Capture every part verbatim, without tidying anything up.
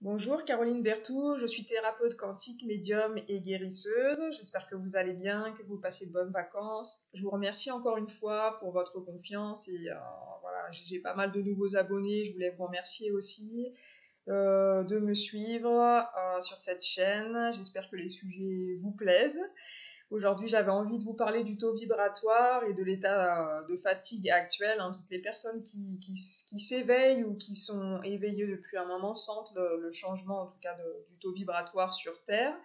Bonjour Caroline Berthoud, je suis thérapeute quantique, médium et guérisseuse. J'espère que vous allez bien, que vous passez de bonnes vacances. Je vous remercie encore une fois pour votre confiance et euh, voilà, j'ai pas mal de nouveaux abonnés. Je voulais vous remercier aussi euh, de me suivre euh, sur cette chaîne. J'espère que les sujets vous plaisent. Aujourd'hui, j'avais envie de vous parler du taux vibratoire et de l'état euh, de fatigue actuel, hein. Toutes les personnes qui, qui, qui s'éveillent ou qui sont éveillées depuis un moment sentent le, le changement, en tout cas, de- du taux vibratoire sur Terre.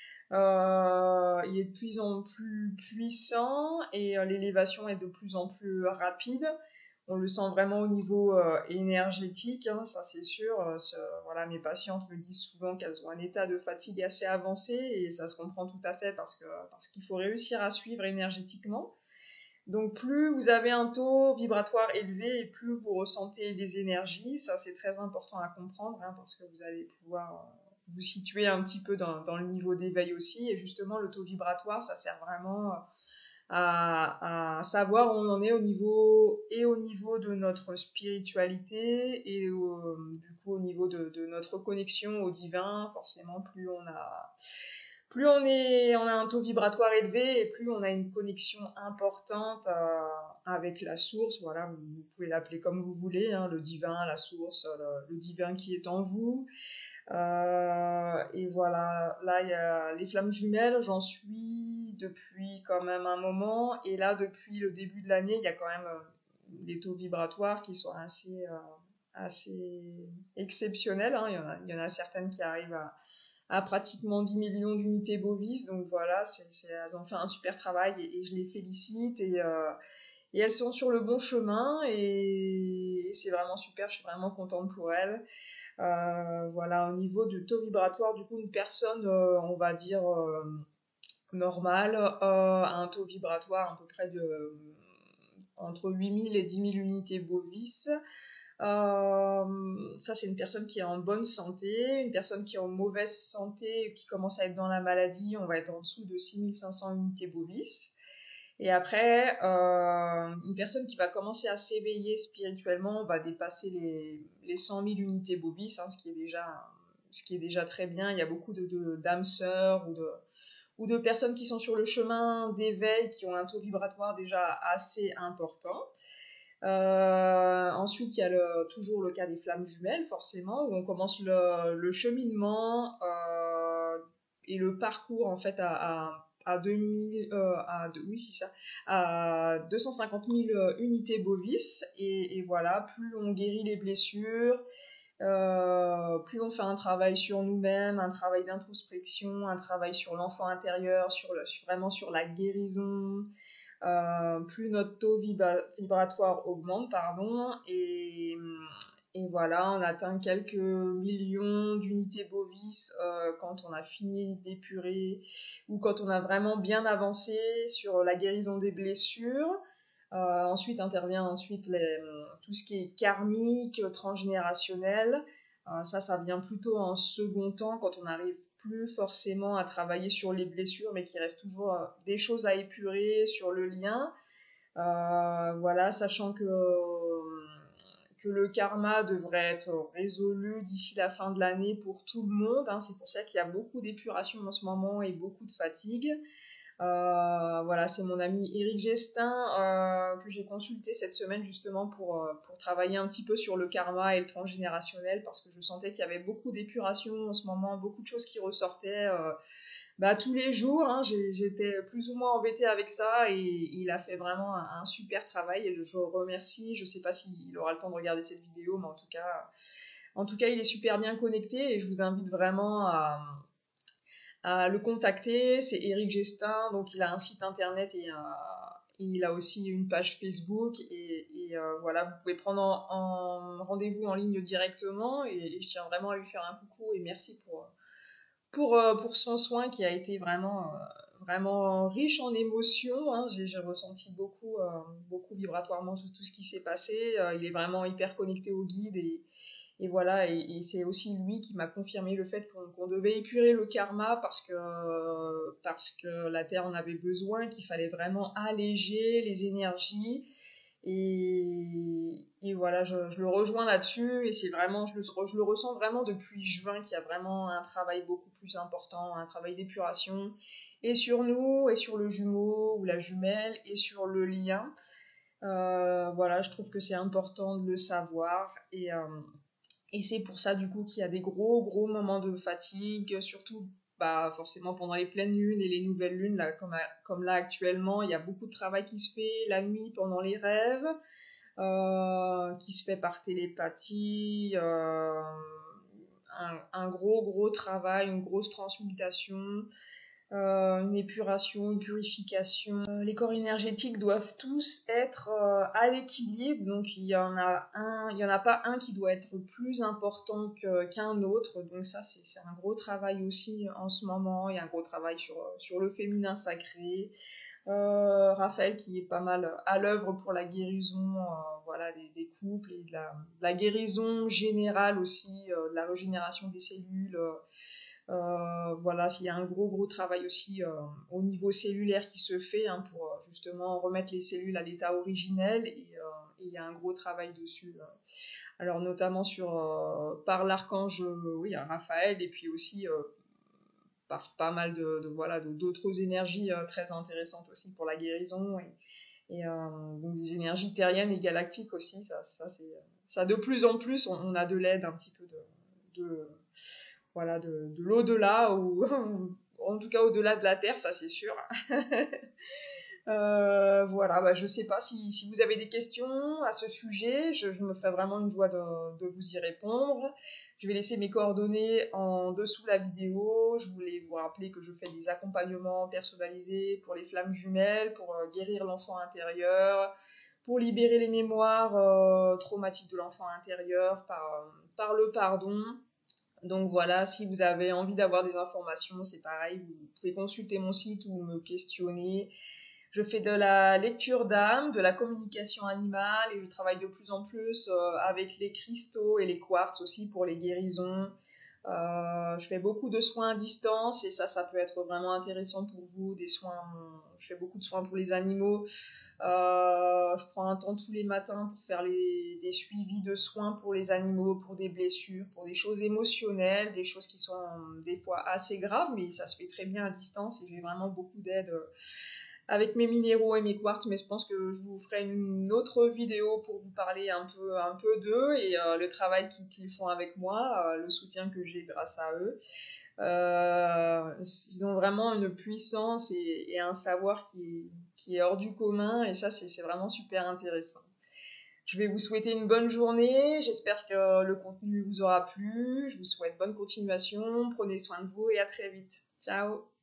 Euh, il est de plus en plus puissant et euh, l'élévation est de plus en plus rapide. On le sent vraiment au niveau euh, énergétique, hein, ça c'est sûr. Euh, ce- voilà, mes patientes me disent souvent qu'elles ont un état de fatigue assez avancé et ça se comprend tout à fait parce que parce qu'il faut réussir à suivre énergétiquement. Donc plus vous avez un taux vibratoire élevé et plus vous ressentez les énergies, ça c'est très important à comprendre, hein, parce que vous allez pouvoir euh, vous situer un petit peu dans, dans le niveau d'éveil aussi. Et justement, le taux vibratoire, ça sert vraiment à, à savoir où on en est au niveau et au niveau de notre spiritualité et au- du coup au niveau de, de notre connexion au divin. Forcément, plus on a plus on est, on a un taux vibratoire élevé et plus on a une connexion importante euh, avec la source. Voilà, vous, vous pouvez l'appeler comme vous voulez, hein, le divin, la source, le, le divin qui est en vous. Euh, et voilà, là il y a les flammes jumelles, j'en suis depuis quand même un moment. Et là, depuis le début de l'année, il y a quand même euh, des taux vibratoires qui sont assez, euh, assez exceptionnels, hein. Il y en a, il y en a certaines qui arrivent à à pratiquement dix millions d'unités bovis. Donc voilà, c'est, c'est, elles ont fait un super travail et, et je les félicite. Et, euh, et elles sont sur le bon chemin et, et c'est vraiment super, je suis vraiment contente pour elles. Euh, voilà, au niveau du taux vibratoire, du coup, une personne, euh, on va dire, euh, normale, euh, a un taux vibratoire à peu près de euh, entre huit mille et dix mille unités bovis. Euh, ça, c'est une personne qui est en bonne santé. Une personne qui est en mauvaise santé, qui commence à être dans la maladie, on va être en dessous de six mille cinq cents unités bovis. Et après, euh, une personne qui va commencer à s'éveiller spirituellement va dépasser les, les cent mille unités bovis, hein, ce qui est déjà, ce qui est déjà très bien. Il y a beaucoup de, de d'âmes sœurs ou de, ou de personnes qui sont sur le chemin d'éveil, qui ont un taux vibratoire déjà assez important. Euh, ensuite, il y a le, toujours le cas des flammes jumelles, forcément, où on commence le, le cheminement euh, et le parcours en fait à, à, à deux mille, euh, à deux- oui, c'est ça, à deux cent cinquante mille unités bovis. Et, et voilà, plus on guérit les blessures, euh, plus on fait un travail sur nous-mêmes, un travail d'introspection, un travail sur l'enfant intérieur, sur le, vraiment sur la guérison, euh, plus notre taux vibra- vibratoire augmente, pardon, et, et voilà, on atteint quelques millions d'unités bovis euh, quand on a fini d'épurer ou quand on a vraiment bien avancé sur la guérison des blessures. Euh, ensuite intervient ensuite les, tout ce qui est karmique, transgénérationnel. Euh, ça, ça vient plutôt en second temps quand on arrive plus forcément à travailler sur les blessures, mais qu'il reste toujours euh, des choses à épurer sur le lien. Euh, voilà, sachant que, que le karma devrait être résolu d'ici la fin de l'année pour tout le monde, hein. C'est pour ça qu'il y a beaucoup d'épuration en ce moment et beaucoup de fatigue. Euh, voilà, c'est mon ami Éric Gestin euh, que j'ai consulté cette semaine justement pour, euh, pour travailler un petit peu sur le karma et le transgénérationnel parce que je sentais qu'il y avait beaucoup d'épuration en ce moment, beaucoup de choses qui ressortaient euh, bah, tous les jours, hein. J'ai- j'étais plus ou moins embêtée avec ça et il a fait vraiment un, un super travail et je le remercie. Je sais pas s'il aura le temps de regarder cette vidéo, mais en tout cas, en tout cas, il est super bien connecté et je vous invite vraiment à à le contacter. C'est Éric Gestin, donc il a un site internet et, euh, et il a aussi une page Facebook. Et, et, euh, voilà, vous pouvez prendre en, en rendez-vous en ligne directement. Et, et je tiens vraiment à lui faire un coucou et merci pour, pour, euh, pour son soin qui a été vraiment, euh, vraiment riche en émotions, hein. J'ai, j'ai ressenti beaucoup, euh, beaucoup vibratoirement tout, tout ce qui s'est passé. Euh, il est vraiment hyper connecté au guide et, et voilà, et, et c'est aussi lui qui m'a confirmé le fait qu'on qu'on devait épurer le karma parce que, parce que la Terre en avait besoin, qu'il fallait vraiment alléger les énergies. Et, et voilà, je, je le rejoins là-dessus et c'est vraiment, je le, je le ressens vraiment depuis juin qu'il y a vraiment un travail beaucoup plus important, un travail d'épuration et sur nous et sur le jumeau ou la jumelle et sur le lien. Euh, voilà, je trouve que c'est important de le savoir et, euh, et c'est pour ça du coup qu'il y a des gros gros moments de fatigue, surtout bah, forcément pendant les pleines lunes et les nouvelles lunes, là, comme, comme là actuellement, il y a beaucoup de travail qui se fait la nuit pendant les rêves, euh, qui se fait par télépathie, euh, un, un gros gros travail, une grosse transmutation, euh, une épuration, une purification. Euh, les corps énergétiques doivent tous être euh, à l'équilibre, donc il y en a un, il y en a pas un qui doit être plus important que, qu'un autre. Donc ça, c'est, c'est un gros travail aussi en ce moment. Il y a un gros travail sur, sur le féminin sacré. Euh, Raphaël qui est pas mal à l'œuvre pour la guérison, euh, voilà, des, des couples et de la, de la guérison générale aussi, euh, de la régénération des cellules. Euh, euh, voilà, s'il y a un gros gros travail aussi euh, au niveau cellulaire qui se fait hein, pour euh, justement remettre les cellules à l'état originel et euh, il y a un gros travail dessus. Euh. Alors notamment sur euh, par l'archange, euh, oui, Raphaël et puis aussi euh, par pas mal de, de voilà de, d'autres énergies euh, très intéressantes aussi pour la guérison et, et euh, donc des énergies terriennes et galactiques aussi. Ça, ça c'est ça de plus en plus on, on a de l'aide un petit peu de, de voilà, de, de l'au-delà, ou en tout cas au-delà de la Terre, ça c'est sûr. euh, voilà, bah, je sais pas si, si vous avez des questions à ce sujet, je, je me ferai vraiment une joie de, de vous y répondre. Je vais laisser mes coordonnées en dessous la vidéo. Je voulais vous rappeler que je fais des accompagnements personnalisés pour les flammes jumelles, pour euh, guérir l'enfant intérieur, pour libérer les mémoires euh, traumatiques de l'enfant intérieur par, euh, par le pardon. Donc voilà, si vous avez envie d'avoir des informations, c'est pareil, vous pouvez consulter mon site ou me questionner. Je fais de la lecture d'âme, de la communication animale et je travaille de plus en plus euh, avec les cristaux et les quartz aussi pour les guérisons. Euh, je fais beaucoup de soins à distance et ça, ça peut être vraiment intéressant pour vous. Des soins, je fais beaucoup de soins pour les animaux. Euh, je prends un temps tous les matins pour faire les, des suivis de soins pour les animaux, pour des blessures, pour des choses émotionnelles, des choses qui sont euh, des fois assez graves, mais ça se fait très bien à distance et j'ai vraiment beaucoup d'aide euh, avec mes minéraux et mes quartz, mais je pense que je vous ferai une autre vidéo pour vous parler un peu, un peu d'eux et euh, le travail qu'ils font avec moi, euh, le soutien que j'ai grâce à eux. Euh, ils ont vraiment une puissance et, et un savoir qui, qui est hors du commun et ça c'est vraiment super intéressant. Je vais vous souhaiter une bonne journée, j'espère que le contenu vous aura plu, je vous souhaite bonne continuation, prenez soin de vous et à très vite. Ciao.